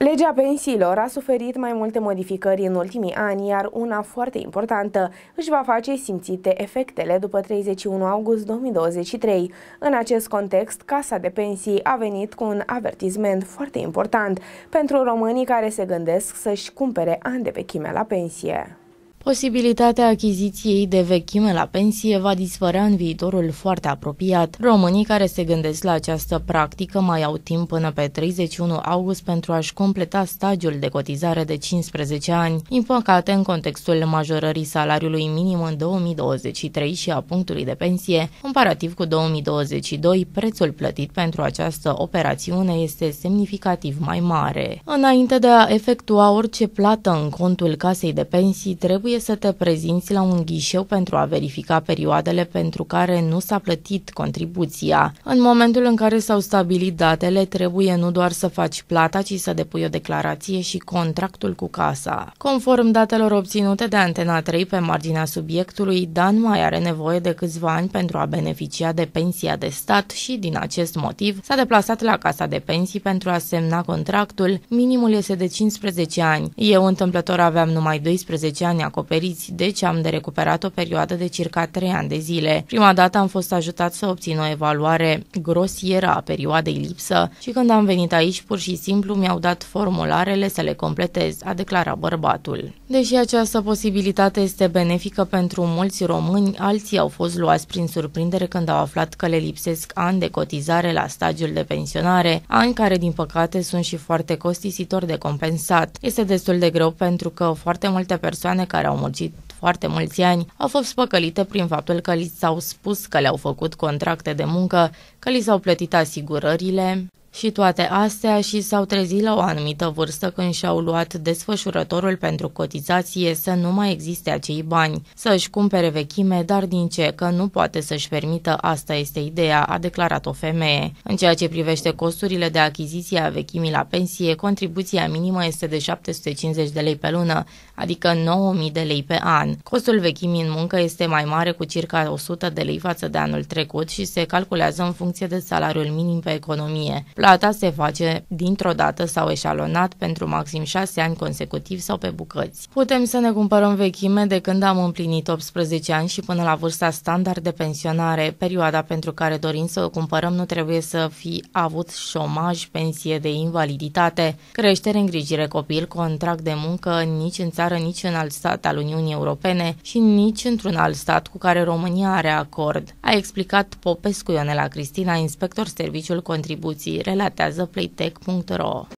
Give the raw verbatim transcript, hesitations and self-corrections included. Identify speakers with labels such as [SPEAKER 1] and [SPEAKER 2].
[SPEAKER 1] Legea pensiilor a suferit mai multe modificări în ultimii ani, iar una foarte importantă își va face simțite efectele după treizeci și unu august două mii douăzeci și trei. În acest context, Casa de Pensii a venit cu un avertisment foarte important pentru românii care se gândesc să-și cumpere ani de vechime la pensie.
[SPEAKER 2] Posibilitatea achiziției de vechime la pensie va dispărea în viitorul foarte apropiat. Românii care se gândesc la această practică mai au timp până pe treizeci și unu august pentru a-și completa stagiul de cotizare de cincisprezece ani. Din păcate, în contextul majorării salariului minim în două mii douăzeci și trei și a punctului de pensie, comparativ cu două mii douăzeci și doi, prețul plătit pentru această operațiune este semnificativ mai mare. Înainte de a efectua orice plată în contul Casei de Pensii, trebuie să te prezinți la un ghișeu pentru a verifica perioadele pentru care nu s-a plătit contribuția. În momentul în care s-au stabilit datele, trebuie nu doar să faci plata, ci să depui o declarație și contractul cu casa. Conform datelor obținute de Antena trei pe marginea subiectului, Dan mai are nevoie de câțiva ani pentru a beneficia de pensia de stat și, din acest motiv, s-a deplasat la Casa de Pensii pentru a semna contractul. Minimul este de cincisprezece ani. Eu, întâmplător, aveam numai doisprezece ani acoperiți, deci am de recuperat o perioadă de circa trei ani de zile. Prima dată am fost ajutat să obțin o evaluare grosieră a perioadei lipsă și când am venit aici, pur și simplu mi-au dat formularele să le completez, a declarat bărbatul. Deși această posibilitate este benefică pentru mulți români, alții au fost luați prin surprindere când au aflat că le lipsesc ani de cotizare la stagiul de pensionare, ani care, din păcate, sunt și foarte costisitori de compensat. Este destul de greu pentru că foarte multe persoane care au muncit foarte mulți ani au fost spăcălite prin faptul că li s-au spus că le-au făcut contracte de muncă, că li s-au plătit asigurările și toate astea și s-au trezit la o anumită vârstă când și-au luat desfășurătorul pentru cotizație să nu mai existe acei bani, să-și cumpere vechime, dar din ce că nu poate să-și permită, asta este ideea, a declarat o femeie. În ceea ce privește costurile de achiziție a vechimii la pensie, contribuția minimă este de șapte sute cincizeci de lei pe lună, adică nouă mii de lei pe an. Costul vechimii în muncă este mai mare cu circa o sută de lei față de anul trecut și se calculează în funcție de salariul minim pe economie. Plata se face dintr-o dată sau eșalonat pentru maxim șase ani consecutivi sau pe bucăți. Putem să ne cumpărăm vechime de când am împlinit optsprezece ani și până la vârsta standard de pensionare. Perioada pentru care dorim să o cumpărăm nu trebuie să fi avut șomaj, pensie de invaliditate, creștere, îngrijire copil, contract de muncă nici în țară, nici în alt stat al Uniunii Europene și nici într-un alt stat cu care România are acord, a explicat Popescu Ionela Cristina, inspector serviciul contribuții, relatează playtech punct ro.